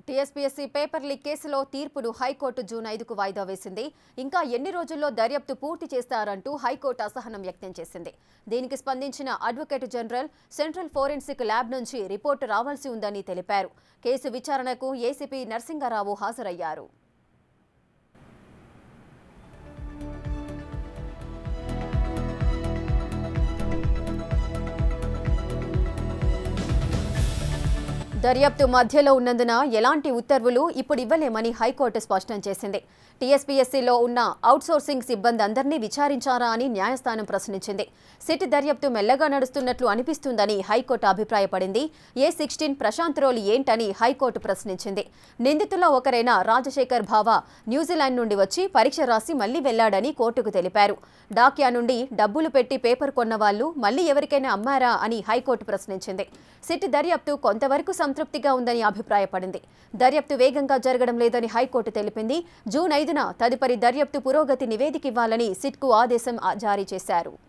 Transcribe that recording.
TSPSC Paper leak కేసులో తీర్పును high court June 5కు వాయిదా వేసింది. ఇంకా ఎన్ని రోజుల్లో దర్యాప్తు పూర్తి చేస్తారంటూ హైకోర్టు అసహనం వ్యక్తం చేసింది. దీనికి స్పందించిన advocate general central forensic lab నుంచి రిపోర్టు రావాల్సి ఉందని తెలిపారు. కేసు విచారణకు ఏసీపీ నరసింగారావు హాజరయ్యారు. దర్యాప్తు మధ్యలో ఉన్నందున ఎలాంటి ఉత్తర్వులు ఇప్పుడు ఇవ్వలేమని హైకోర్టు స్పష్టం చేసింది. TSPSCలో ఉన్న అవుట్సోర్సింగ్ సిబ్బంది అందరినీ విచారించారా అని న్యాయస్థానం ప్రశ్నించింది. సిట్ దర్యాప్తు మెల్లగా నడుస్తున్నట్లు అనిపిస్తుందని హైకోర్టు అభిప్రాయపడింది. A16 ప్రశాంత్ రోల్ ఏంటని హైకోర్టు ప్రశ్నించింది. నిందితుల్లో ఒకరైన రాజశేఖర్ భావ న్యూజిలాండ్ నుండి వచ్చి పరీక్ష రాసి మళ్లీ వెళ్లాడని కోర్టుకు తెలిపారు. డాక్యా నుండి డబ్బులు పెట్టి పేపర్ కొన్న వాళ్లు మళ్లీ ఎవరికైనా అమ్మారా అని హైకోర్టు ప్రశ్నించింది. సిట్ దర్యాప్తు కొంతవరకు సంతృప్తిగా ఉందని అభిప్రాయపడింది. దర్యాప్తు వేగంగా జరగడం లేదని హైకోర్టు తెలిపింది. జూన్ 5న తదుపరి దర్యాప్తు పురోగతి నివేదిక ఇవ్వాలని సిట్కు ఆదేశం జారీ చేశారు.